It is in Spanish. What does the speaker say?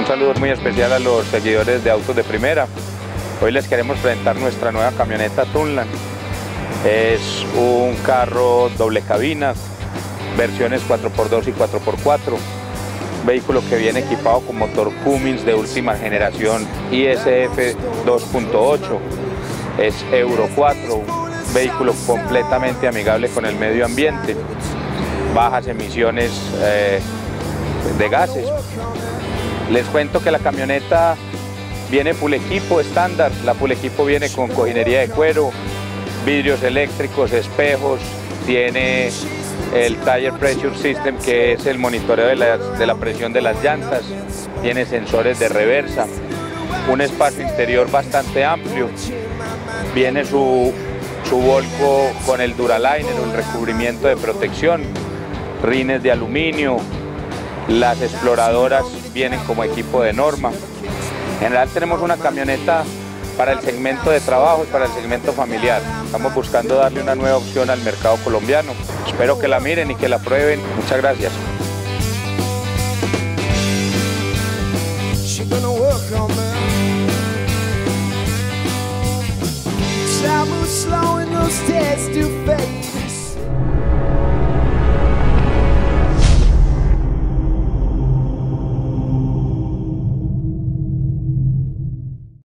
saludo muy especial a los seguidores de Autos de Primera. Hoy les queremos presentar nuestra nueva camioneta Tunland. Es un carro doble cabina, versiones 4x2 y 4x4. Vehículo que viene equipado con motor Cummins de última generación ISF 2.8. Es Euro 4, un vehículo completamente amigable con el medio ambiente. Bajas emisiones de gases. Les cuento que la camioneta viene full equipo estándar. La full equipo viene con cojinería de cuero, vidrios eléctricos, espejos, tiene el Tire Pressure System, que es el monitoreo de la presión de las llantas, tiene sensores de reversa, un espacio interior bastante amplio, viene su volco con el Duraliner, un recubrimiento de protección, rines de aluminio, las exploradoras vienen como equipo de norma. En general tenemos una camioneta para el segmento de trabajo y para el segmento familiar. Estamos buscando darle una nueva opción al mercado colombiano. Espero que la miren y que la prueben. Muchas gracias. Travel slow and those tears do fade.